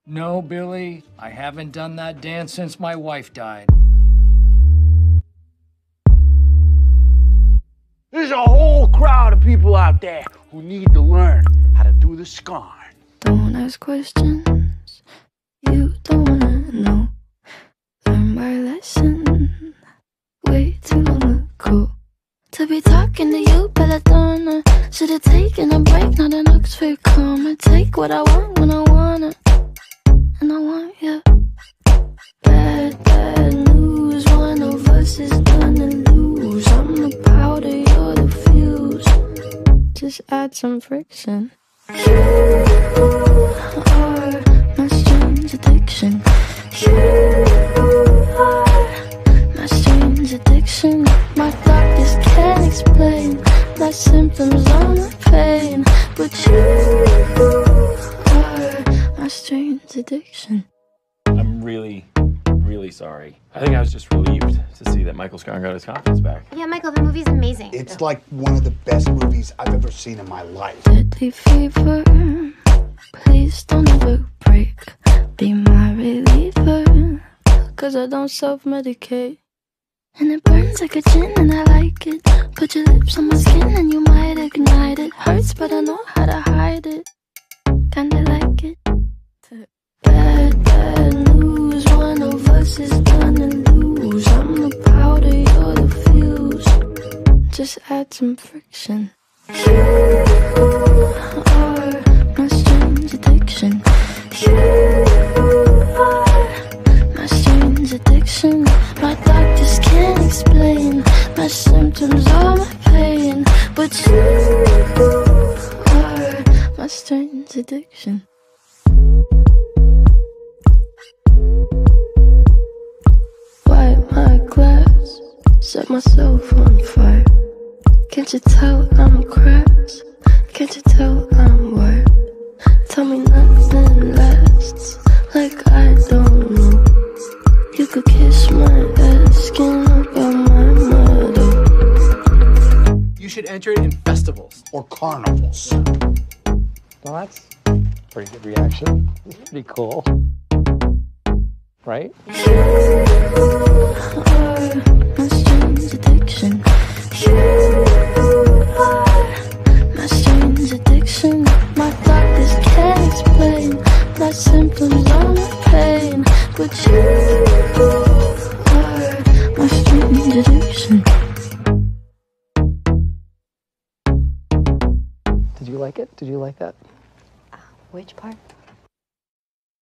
No, Billy, I haven't done that dance since my wife died. There's a whole crowd of people out there who need to learn how to do the Scarn. Don't ask questions you don't wanna know. Learn my lesson way too long ago. To be talking to you, belladonna. Should've taken a break, not an Oxford comma. Take what I want when I wanna, and I want you. Bad, bad news. One of us is gonna lose. I'm the powder, you're the fuse. Just add some friction. You are my strange addiction. You are my strange addiction. My doctors can't explain my symptoms or my pain, but you are my strange addiction. I'm really sorry. I think I was just relieved to see that Michael Scarn got his confidence back. Yeah, Michael, the movie's amazing. It's like one of the best movies I've ever seen in my life. Deadly fever, please don't ever break. Be my reliever, 'cause I don't self-medicate. And it burns like a gin and I like it. Put your lips on my skin and you might ignite it. Hurts but I know how to hide it. Kinda like it. Bad, bad news. One of us is gonna lose. I'm the powder, you're the fuse. Just add some friction. You are my strange addiction. You are my strange addiction. My doctors can't explain my symptoms or my pain, but you are my strange addiction. Wipe my glass, set myself on fire. Can't you tell I'm cracked? Can't you tell I'm wired? Tell me nothing lasts, like I don't know. You could kiss my ass, skin up on my mother. You should enter it in festivals. Or carnivals. Well, that's a pretty good reaction. Pretty cool. Right? You are my strange addiction. You are my strange addiction. My doctors can't explain my symptoms or my pain, but you are my strange addiction. Did you like it? Did you like that? Which part?